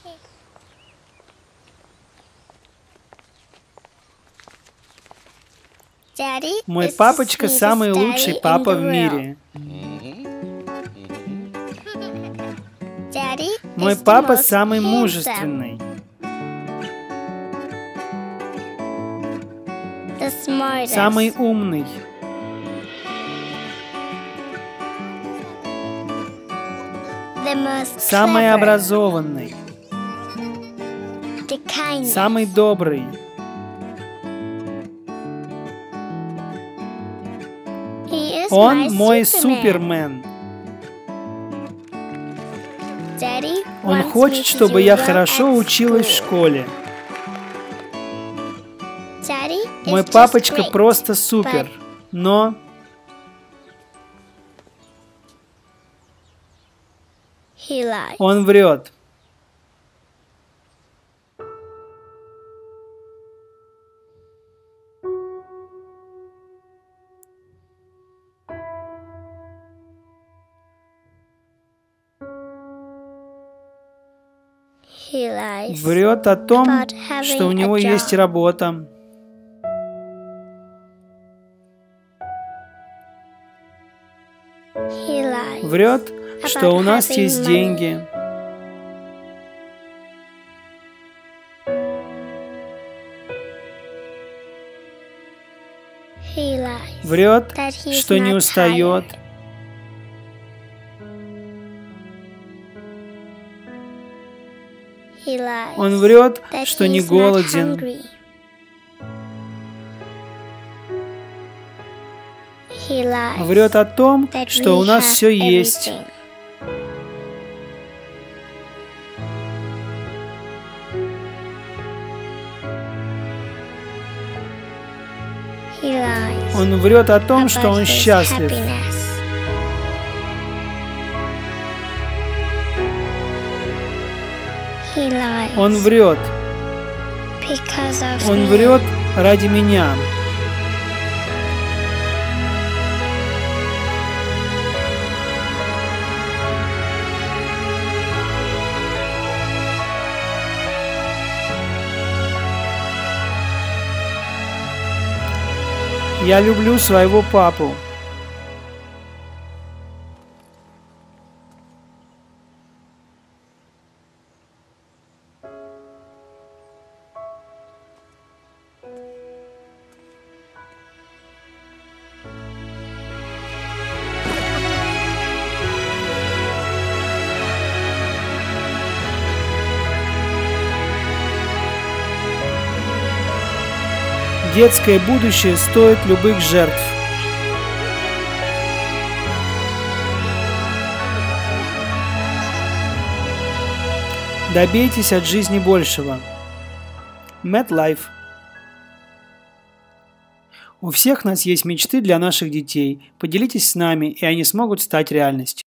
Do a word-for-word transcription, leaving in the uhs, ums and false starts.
Мой папочка самый лучший папа в мире. Мой папа самый мужественный. Самый умный. Самый образованный. Самый добрый. Он мой супермен. Он хочет, чтобы я хорошо училась в школе. Мой папочка просто супер, но... Он врет. Врет о том, что у него есть работа. Врет, что у нас есть деньги. Врет, что не устает. Он врет, что не голоден. Врет о том, что у нас все есть. Он врет о том, что он счастлив. Он врет. Он врет ради меня. Я люблю своего папу. Детское будущее стоит любых жертв. Добейтесь от жизни большего. MetLife. У всех нас есть мечты для наших детей. Поделитесь с нами, и они смогут стать реальностью.